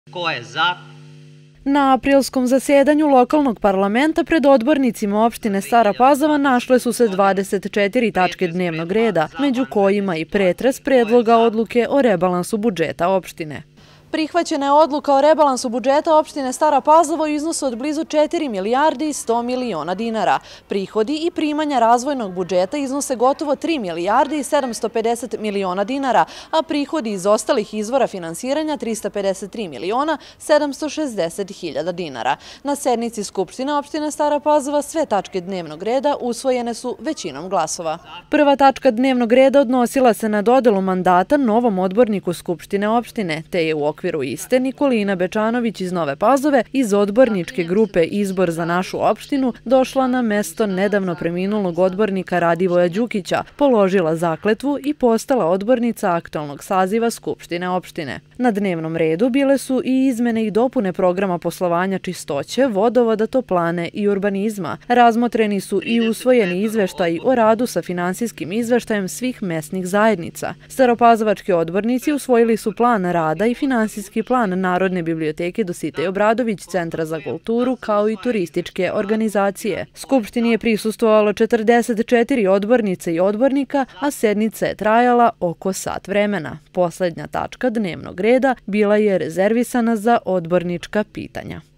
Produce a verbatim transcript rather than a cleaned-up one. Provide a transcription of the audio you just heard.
Ko je za? Na aprilskom zasedanju lokalnog parlamenta pred odbornicima opštine Stara Pazova našle su se dvadeset četiri tačke dnevnog reda, među kojima i pretres predloga odluke o rebalansu budžeta opštine. Prihvaćena je odluka o rebalansu budžeta opštine Stara Pazova u iznosu od blizu četiri milijarde i sto miliona dinara. Prihodi i primanja razvojnog budžeta iznose gotovo tri milijarde i sedamsto pedeset miliona dinara, a prihodi iz ostalih izvora finansiranja trista pedeset tri miliona sedamsto šezdeset hiljada dinara. Na sednici Skupštine opštine Stara Pazova sve tačke dnevnog reda usvojene su većinom glasova. Prva tačka dnevnog reda odnosila se na dodelu mandata novom odborniku Skupštine opštine, te je u okviru U okviru iste Nikolina Bečanović iz Nove Pazove iz odborničke grupe Izbor za našu opštinu došla na mesto nedavno preminulog odbornika Radivoja Đukića, položila zakletvu i postala odbornica aktualnog saziva Skupštine opštine. Na dnevnom redu bile su i izmene i dopune programa poslovanja čistoće, vodovoda, toplane i urbanizma. Razmotreni su i usvojeni izveštaji o radu sa finansijskim izveštajem svih mesnih zajednica. Staropazovački odbornici usvojili su plan rada i finansijski Finansijski plan Narodne biblioteke Dositej Obradović, Centra za kulturu, kao i turističke organizacije. Skupštini je prisustvovalo četrdeset četiri odbornice i odbornika, a sednica je trajala oko sat vremena. Poslednja tačka dnevnog reda bila je rezervisana za odbornička pitanja.